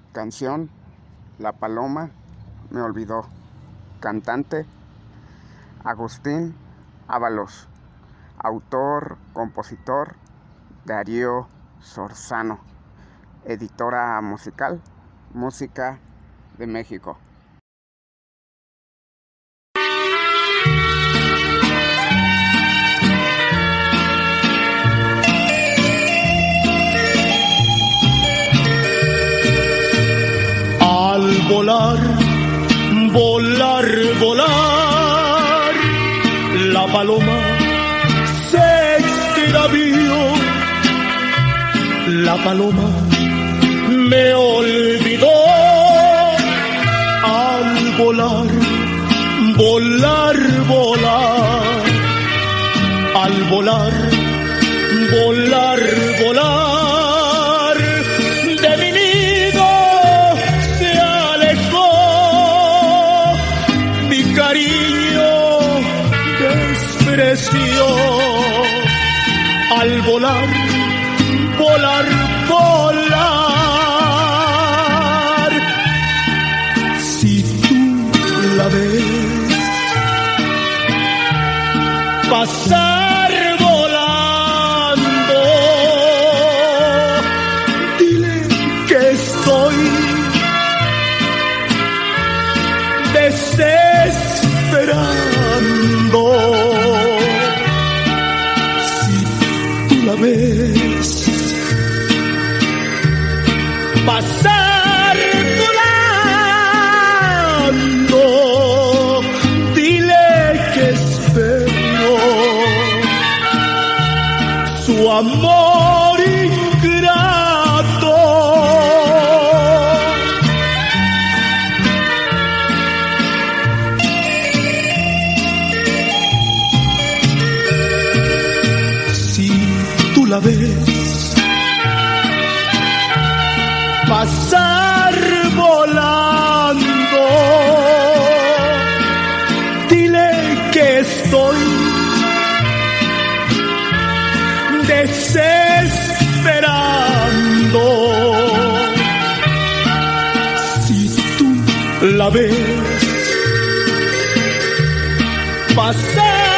Canción: La Paloma me olvidó. Cantante: Agustín Ábalos. Autor, compositor: Darío Sorzano. Editora musical: Música de México. Al volar, volar, volar, la paloma se extravió. La paloma me olvidó. Al volar, volar, volar, al volar, volar, volar, de mi nido se alejó. Mi cariño despreció. Al volar, volar, volar, si tú la ves pasar volando, dile que estoy desesperando. Si tú la ves pasar volando, dile que espero su amor ingrato. Si tú la ves pasar volando, dile que estoy desesperando. Si tú la ves pasar